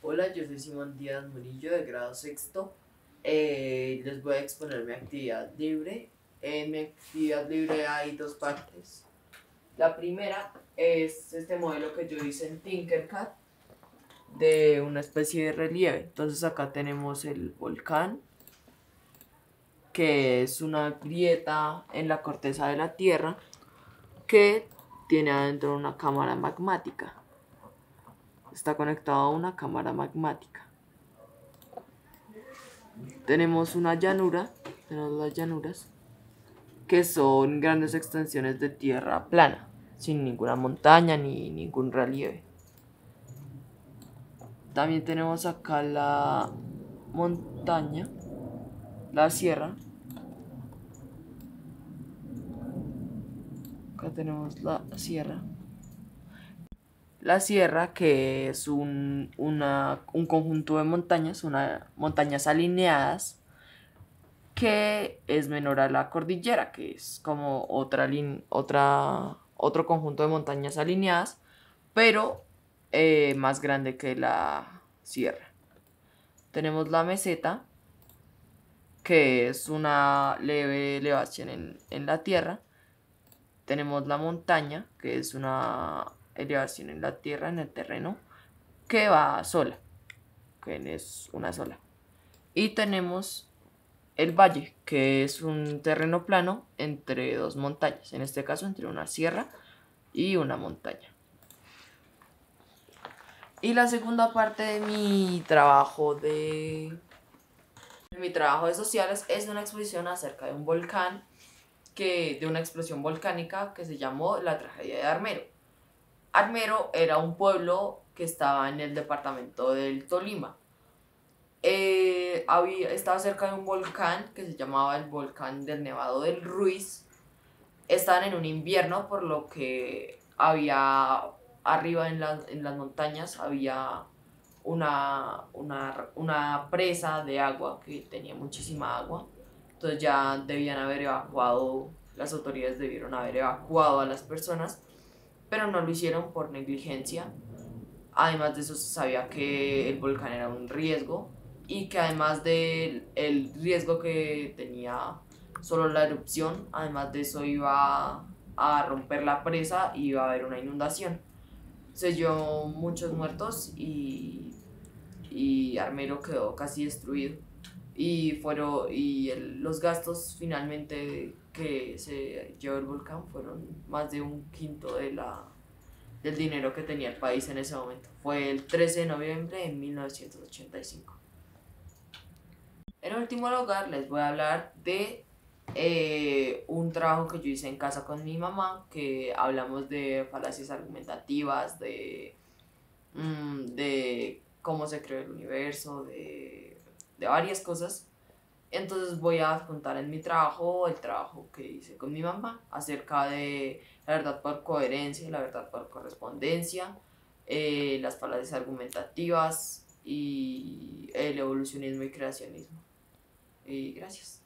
Hola, yo soy Simón Díaz Murillo de grado sexto. Les voy a exponer mi actividad libre. En mi actividad libre hay dos partes. La primera es este modelo que yo hice en Tinkercad de una especie de relieve. Entonces acá tenemos el volcán, que es una grieta en la corteza de la Tierra que tiene adentro una cámara magmática. Está conectado a una cámara magmática. Tenemos una llanura, tenemos las llanuras, que son grandes extensiones de tierra plana, sin ninguna montaña ni ningún relieve. También tenemos acá la montaña, la sierra. Acá tenemos la sierra. La sierra, que es un conjunto de montañas, montañas alineadas, que es menor a la cordillera, que es como otro conjunto de montañas alineadas, pero más grande que la sierra. Tenemos la meseta, que es una leve elevación en la tierra. Tenemos la montaña, que es una elevación en la tierra, en el terreno, que va sola, que es una sola. Y tenemos el valle, que es un terreno plano entre dos montañas, en este caso entre una sierra y una montaña. Y la segunda parte de mi trabajo de sociales es una exposición acerca de un volcán, de una explosión volcánica que se llamó la tragedia de Armero. Armero era un pueblo que estaba en el departamento del Tolima. Estaba cerca de un volcán que se llamaba el volcán del Nevado del Ruiz. Estaban en un invierno, por lo que había arriba en las montañas había una presa de agua que tenía muchísima agua. Entonces ya debían haber evacuado, las autoridades debieron haber evacuado a las personas, pero no lo hicieron por negligencia. Además de eso, se sabía que el volcán era un riesgo y que además del riesgo que tenía solo la erupción, además de eso iba a romper la presa y iba a haber una inundación. Se dio muchos muertos y Armero quedó casi destruido. Los gastos finalmente que se llevó el volcán fueron más de un quinto del dinero que tenía el país en ese momento. Fue el 13 de noviembre de 1985. En último lugar, les voy a hablar de un trabajo que yo hice en casa con mi mamá, que hablamos de falacias argumentativas, de cómo se creó el universo, de varias cosas. Entonces voy a adjuntar en mi trabajo el trabajo que hice con mi mamá acerca de la verdad por coherencia, la verdad por correspondencia, las falacias argumentativas y el evolucionismo y creacionismo. Y gracias.